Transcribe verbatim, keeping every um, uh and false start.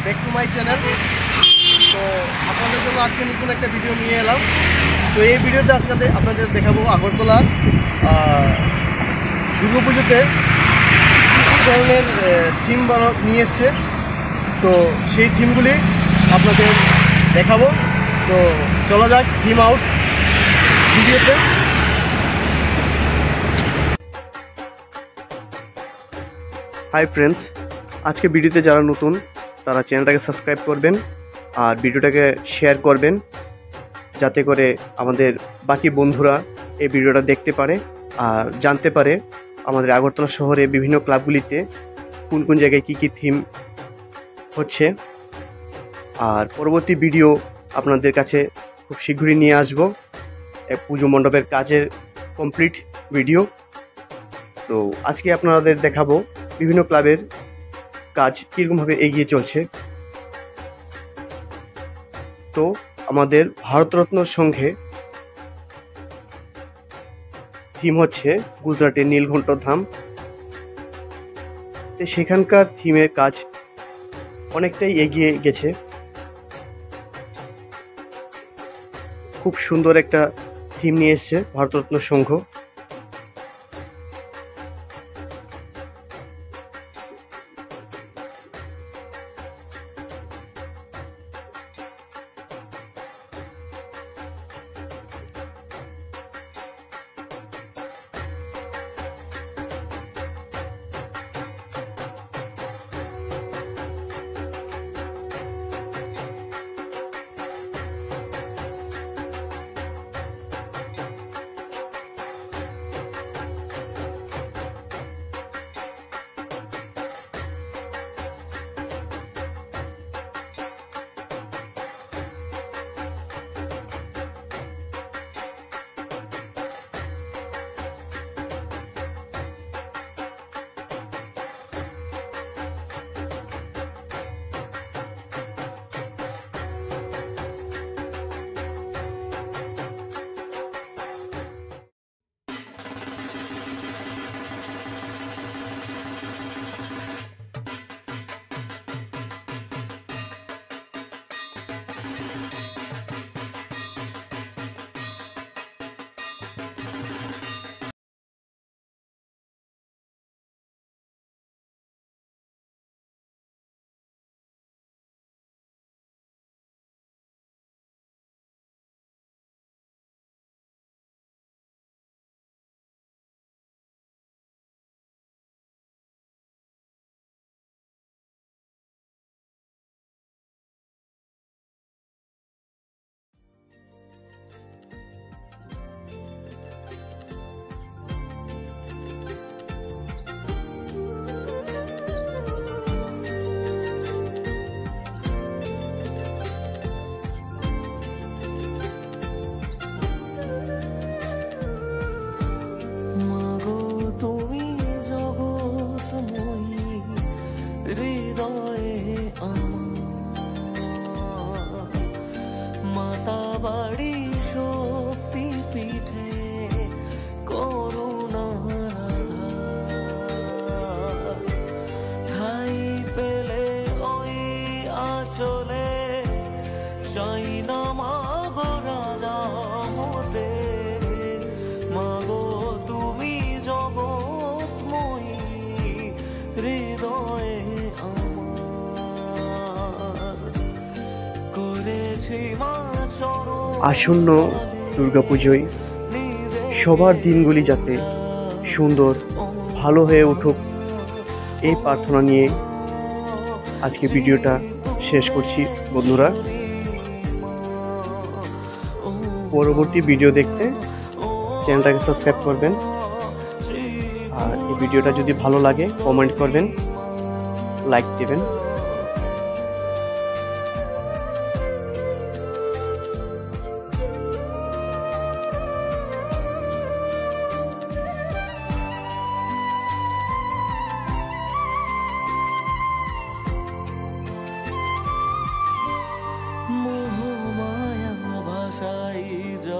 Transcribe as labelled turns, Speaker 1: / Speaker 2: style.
Speaker 1: Back to my channel. তো আপনাদের জন্য আজকে নতুন একটা ভিডিও নিয়ে এলাম। তো এই ভিডিওতে আজকে আপনাদের দেখাবো আগরতলা দুর্গাপুজোতে কী কী ধরনের থিম বানা নিয়ে এসছে। তো সেই থিমগুলি আপনাদের দেখাবো। তো চলা যাক থিম আউট ভিডিওতে। হাই ফ্রেন্ডস, আজকে ভিডিওতে যারা নতুন তারা চ্যানেলটাকে সাবস্ক্রাইব করবেন আর ভিডিওটাকে শেয়ার করবেন, যাতে করে আমাদের বাকি বন্ধুরা এই ভিডিওটা দেখতে পারে আর জানতে পারে আমাদের আগরতলা শহরে বিভিন্ন ক্লাবগুলিতে কোন কোন জায়গায় কী কী থিম হচ্ছে। আর পরবর্তী ভিডিও আপনাদের কাছে খুব শীঘ্রই নিয়ে আসবো, পুজো মণ্ডপের কাজের কমপ্লিট ভিডিও। তো আজকে আপনাদের দেখাবো বিভিন্ন ক্লাবের কাজ কীরকমভাবে এগিয়ে চলছে। তো আমাদের ভারতরত্ন সংঘে থিম হচ্ছে গুজরাটের নীলকণ্ঠ ধাম। তো সেখানকার থিমের কাজ অনেকটাই এগিয়ে গেছে। খুব সুন্দর একটা থিম নিয়ে এসছে ভারতরত্ন সংঘ।
Speaker 2: মাতা বাড়ি শক্তি পিঠে করুণার আধার, ঠাই পেলে ওই আঁচলে চাই না মাগো রাজা হতে। মাগো তুমি জগৎময়ী, হৃদয়ে
Speaker 1: আসন্ন দুর্গাপুজোয় সবার দিনগুলি যাতে সুন্দর ভালো হয়ে উঠুক, এই প্রার্থনা নিয়ে আজকে ভিডিওটা শেষ করছি বন্ধুরা। পরবর্তী ভিডিও দেখতে চ্যানেলটাকে সাবস্ক্রাইব করবেন আর এই ভিডিওটা যদি ভালো লাগে কমেন্ট করবেন, লাইক দেবেন।